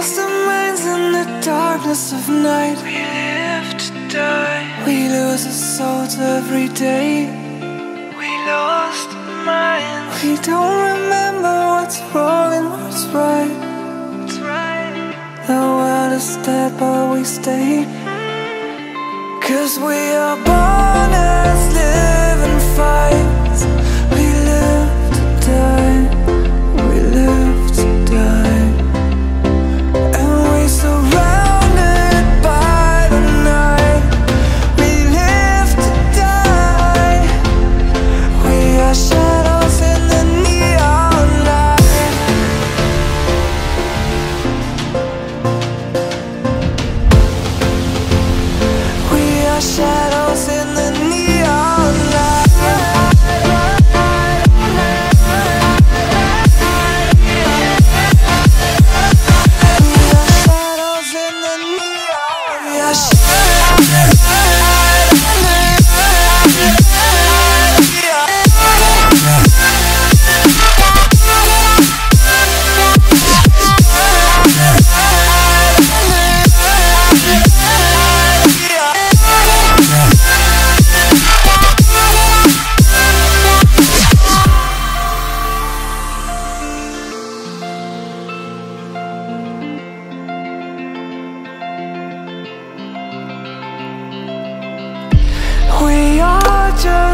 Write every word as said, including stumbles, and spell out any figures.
lost our minds in the darkness of night. We live to die. We lose our souls every day. We lost our minds. We don't remember what's wrong and what's right. That's right. The world is dead but we stay. Cause we are born as living fights. We live to die. We live to die. And we surrounded by the night. We live to die. We are shadows in the neon light. We are shadows in the neon light. We are just